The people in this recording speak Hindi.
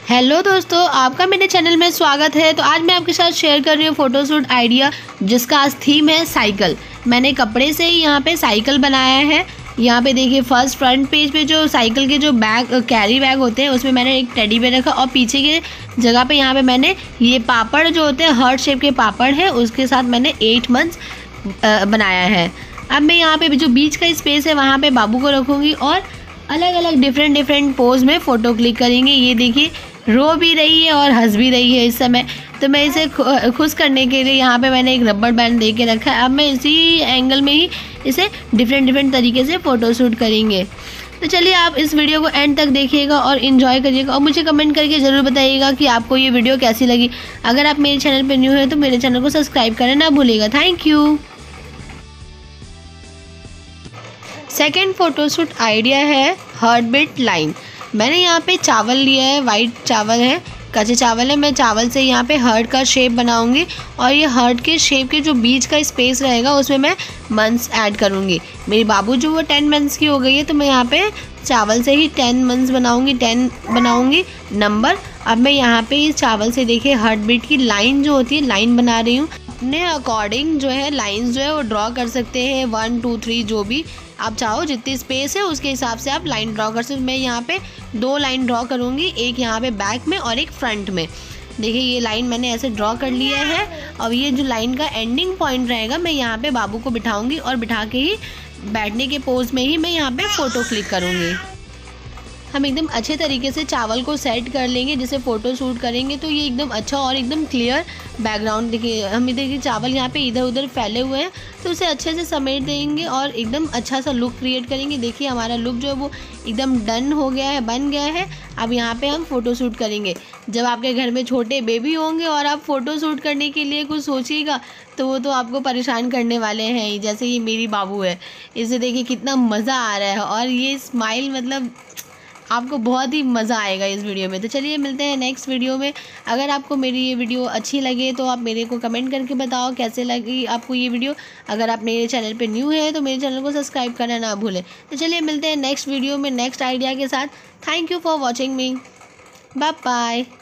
हेलो दोस्तों, आपका मेरे चैनल में स्वागत है। तो आज मैं आपके साथ शेयर कर रही हूँ फ़ोटोशूट आइडिया, जिसका आज थीम है साइकिल। मैंने कपड़े से ही यहाँ पे साइकिल बनाया है। यहाँ पे देखिए फर्स्ट फ्रंट पेज पे जो साइकिल के जो बैग कैरी बैग होते हैं उसमें मैंने एक टेडी बेयर रखा, और पीछे के जगह पे यहाँ पे मैंने ये पापड़ जो होते हैं हार्ट शेप के पापड़ है, उसके साथ मैंने 8 मंथ्स बनाया है। अब मैं यहाँ पे जो बीच का स्पेस है वहाँ पे बाबू को रखूँगी और अलग अलग डिफरेंट पोज में फ़ोटो क्लिक करेंगे। ये देखिए रो भी रही है और हंस भी रही है इस समय। तो मैं इसे खुश करने के लिए यहाँ पे मैंने एक रबड़ बैंड दे के रखा है। अब मैं इसी एंगल में ही इसे डिफरेंट तरीके से फ़ोटो शूट करेंगे। तो चलिए आप इस वीडियो को एंड तक देखिएगा और इन्जॉय करिएगा, और मुझे कमेंट करके ज़रूर बताइएगा कि आपको ये वीडियो कैसी लगी। अगर आप मेरे चैनल पर न्यू हैं तो मेरे चैनल को सब्सक्राइब करना ना भूलिएगा। Thank you. Second photoshoot idea है हार्ट बीट लाइन। मैंने यहाँ पे चावल लिया है, वाइट चावल है, कच्चे चावल है। मैं चावल से यहाँ पे हार्ट का शेप बनाऊंगी, और ये हार्ट के शेप के जो बीच का स्पेस रहेगा उसमें मैं मंथ्स ऐड करूँगी। मेरी बाबू जो वो 10 मंथ्स की हो गई है, तो मैं यहाँ पे चावल से ही 10 मंथ्स बनाऊँगी, 10 बनाऊँगी नंबर। अब मैं यहाँ पे इस चावल से देखिए हार्ट बीट की लाइन जो होती है लाइन बना रही हूँ। अपने अकॉर्डिंग जो है लाइंस जो है वो ड्रॉ कर सकते हैं, 1 2 3 जो भी आप चाहो, जितनी स्पेस है उसके हिसाब से आप लाइन ड्रॉ कर सकते हो। मैं यहाँ पे 2 लाइन ड्रॉ करूँगी, एक यहाँ पे बैक में और एक फ्रंट में। देखिए ये लाइन मैंने ऐसे ड्रॉ कर लिया है। अब ये जो लाइन का एंडिंग पॉइंट रहेगा, मैं यहाँ पे बाबू को बिठाऊंगी और बिठा के ही बैठने के पोज में ही मैं यहाँ पे फ़ोटो क्लिक करूँगी। हम एकदम अच्छे तरीके से चावल को सेट कर लेंगे, जिसे फ़ोटो शूट करेंगे तो ये एकदम अच्छा और एकदम क्लियर बैकग्राउंड। देखिए चावल यहाँ पे इधर उधर फैले हुए हैं, तो उसे अच्छे से समेट देंगे और एकदम अच्छा सा लुक क्रिएट करेंगे। देखिए हमारा लुक जो है वो एकदम डन हो गया है, बन गया है। अब यहाँ पे हम फ़ोटो शूट करेंगे। जब आपके घर में छोटे बेबी होंगे और आप फ़ोटो शूट करने के लिए कुछ सोचिएगा तो वो तो आपको परेशान करने वाले हैं ही। जैसे ये मेरी बाबू है, इसे देखिए कितना मज़ा आ रहा है, और ये स्माइल मतलब आपको बहुत ही मज़ा आएगा इस वीडियो में। तो चलिए मिलते हैं नेक्स्ट वीडियो में। अगर आपको मेरी ये वीडियो अच्छी लगे तो आप मेरे को कमेंट करके बताओ कैसे लगी आपको ये वीडियो। अगर आप मेरे चैनल पे न्यू हैं तो मेरे चैनल को सब्सक्राइब करना ना भूलें। तो चलिए मिलते हैं नेक्स्ट वीडियो में नेक्स्ट आइडिया के साथ। Thank you for watching me. Bye bye.